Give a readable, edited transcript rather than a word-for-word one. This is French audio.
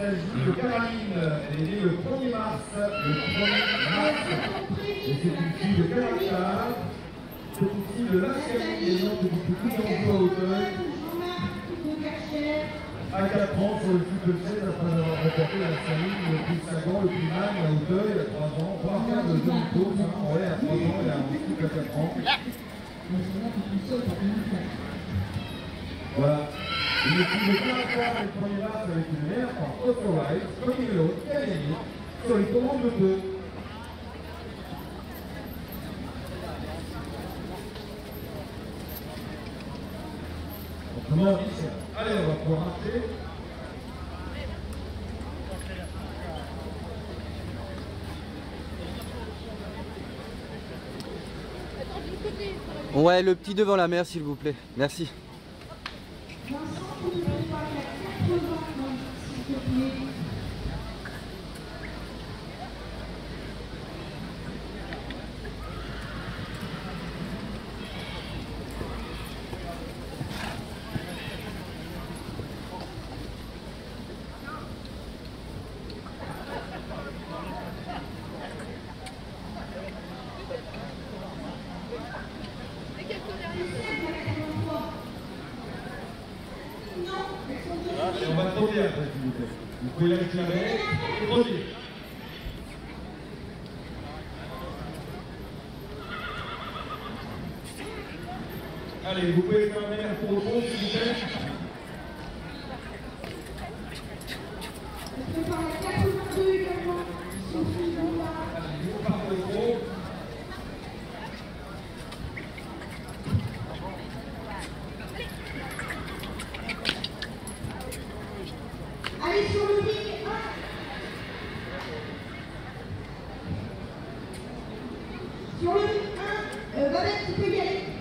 s'agit de Caroline. Elle est née le 1er mars. Et c'est une fille de caractère. C'est une fille de l'Ascali et non depuis tout l'emploi à Auteuil. À 4 ans sur le sud de Seine après avoir remporté la série le plus Sagan, le plus Man à Auteuil à 3 ans. Pas faire de demi-course, ouais, à 3 ans et à un petit à 4 ans. Voilà. Une équipe de caractère le 1er mars avec une mère par Authorized, comme une autre, qui a gagné sur les commandes de deux. Autrement dit, allez, on va pouvoir marcher. Ouais, le petit devant la mer, s'il vous plaît. Merci. Et on va trottir après, s'il vous plaît. Vous pouvez la réclamer et trottir. Allez, vous pouvez faire un pour le pont, s'il vous plaît. On prépare la 82 également. Allez, vous partez au pont. Allez sur le ring 1. Sur le ring 1, Babette, tu peux y aller.